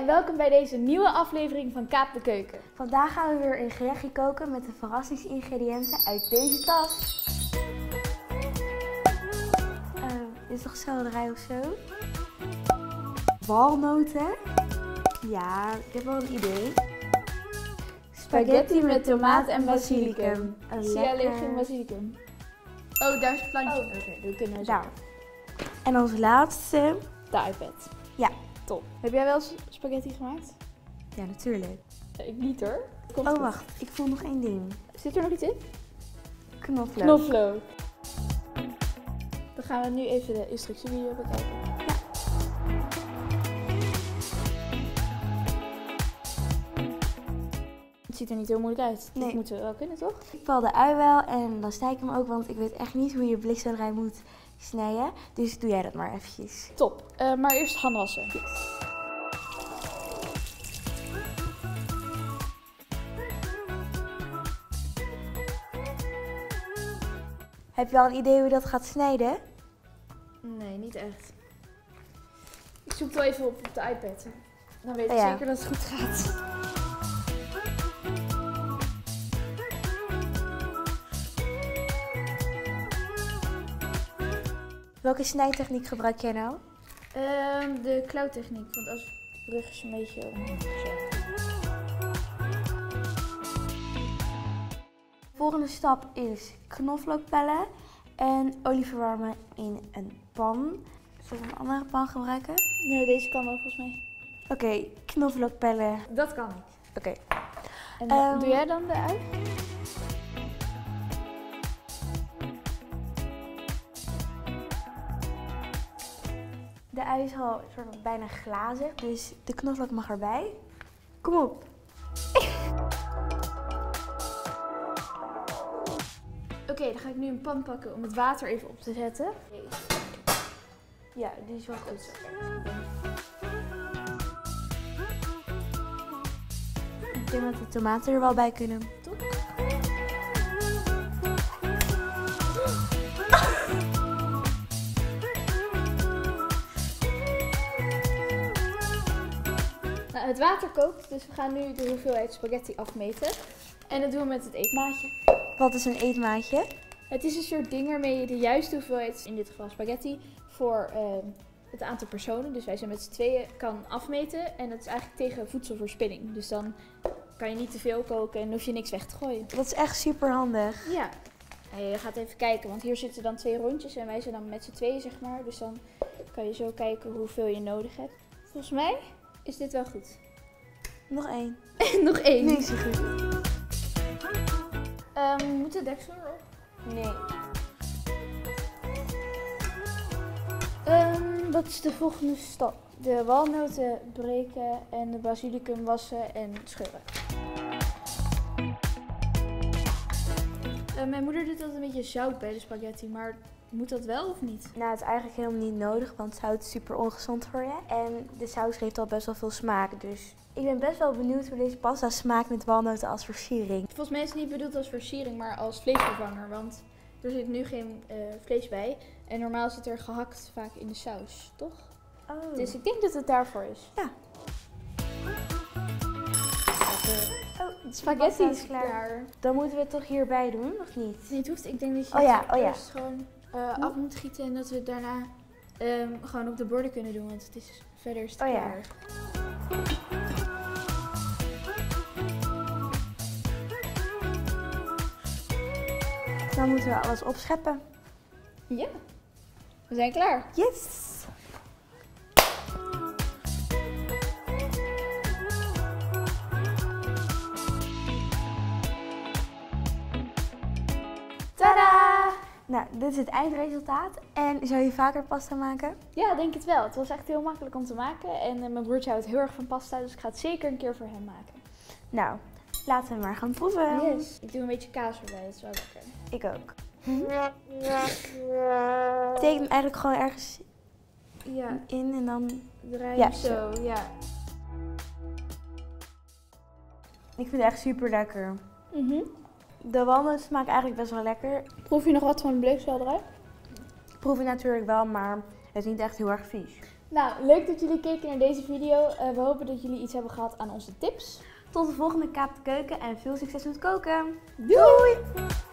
welkom bij deze nieuwe aflevering van Kaap de Keuken. Vandaag gaan we weer een gerechtje koken met de verrassingsingrediënten uit deze tas. Dit is toch selderij of zo? Walnoten. Ja, ik heb wel een idee. Spaghetti met tomaat en basilicum. Zie je alleen geen basilicum? Oh, daar is het plantje. Oh. Oké, dat kunnen we zo. Daar. En als laatste... De iPad. Ja. Top. Heb jij wel eens spaghetti gemaakt? Ja, natuurlijk. Ik niet hoor. Komt Oh, goed. wacht. Ik voel nog één ding. Zit er nog iets in? Knoflook. Knoflook. Dan gaan we nu even de instructievideo bekijken. Ja. Het ziet er niet heel moeilijk uit. Nee. Dat moeten we wel kunnen, toch? Ik val de ui wel en dan snij ik hem ook, want ik weet echt niet hoe je blikselderij moet snijden. Dus doe jij dat maar eventjes. Top. Maar eerst handen wassen. Heb je al een idee hoe je dat gaat snijden? Nee, niet echt. Ik zoek het wel even op de iPad. Dan weet ik Ja. zeker dat het goed gaat. Welke snijtechniek gebruik jij nou? De klauwtechniek, want als rug is een beetje omhoog gezet. De volgende stap is knoflook pellen en olie verwarmen in een pan. Zullen we een andere pan gebruiken? Nee, deze kan wel volgens mij. Oké, knoflook pellen. Dat kan ik. Oké. En doe jij dan de ui? De ui is al soort van bijna glazig, dus de knoflook mag erbij. Kom op. Oké, dan ga ik nu een pan pakken om het water even op te zetten. Ja, die is wel goed. Ik denk dat de tomaten er wel bij kunnen. Top. Nou, het water kookt, dus we gaan nu de hoeveelheid spaghetti afmeten. En dat doen we met het eetmaatje. Wat is een eetmaatje? Het is een soort ding waarmee je de juiste hoeveelheid, in dit geval spaghetti, voor het aantal personen, dus wij zijn met z'n tweeën, kan afmeten. En dat is eigenlijk tegen voedselverspilling. Dus dan kan je niet te veel koken en hoef je niks weg te gooien. Dat is echt super handig. Ja. En je gaat even kijken, want hier zitten dan 2 rondjes en wij zijn dan met z'n tweeën, zeg maar. Dus dan kan je zo kijken hoeveel je nodig hebt. Volgens mij is dit wel goed. Nog één. Nog 1. Nee, is goed. Moet de deksel erop? Nee. Wat is de volgende stap? De walnoten breken en de basilicum wassen en scheuren. Mijn moeder doet altijd een beetje zout bij de spaghetti, maar moet dat wel of niet? Nou, het is eigenlijk helemaal niet nodig, want zout is super ongezond voor je. En de saus geeft al best wel veel smaak, dus ik ben best wel benieuwd hoe deze pasta smaakt met walnoten als versiering. Volgens mij is het niet bedoeld als versiering, maar als vleesvervanger, want er zit nu geen vlees bij. En normaal zit er gehakt vaak in de saus, toch? Oh. Dus ik denk dat het daarvoor is. Ja. De spaghetti pasta is klaar. Dan moeten we het toch hierbij doen, of niet? Nee, het hoeft. Ik denk dat je Oh ja, het oh ja. eerst gewoon af moet gieten en dat we het daarna gewoon op de borden kunnen doen, want het is verder is het Oh ja. klaar. Dan moeten we alles opscheppen. Ja, we zijn klaar. Yes! Tadaa! Nou, dit is het eindresultaat. En zou je vaker pasta maken? Ja, denk het wel. Het was echt heel makkelijk om te maken en mijn broertje houdt heel erg van pasta, dus ik ga het zeker een keer voor hem maken. Nou, laten we maar gaan proeven. Yes. Ik doe een beetje kaas erbij, dat is wel lekker. Ik ook. Steek hem eigenlijk gewoon ergens Ja, in en dan... draai Ja, hem zo, ja. Ik vind het echt super lekker. Mhm. De walnoten smaken eigenlijk best wel lekker. Proef je nog wat van de bleekselderij? Proef ik natuurlijk wel, maar het is niet echt heel erg vies. Nou, leuk dat jullie keken naar deze video. We hopen dat jullie iets hebben gehad aan onze tips. Tot de volgende Kaap de Keuken en veel succes met koken. Doei!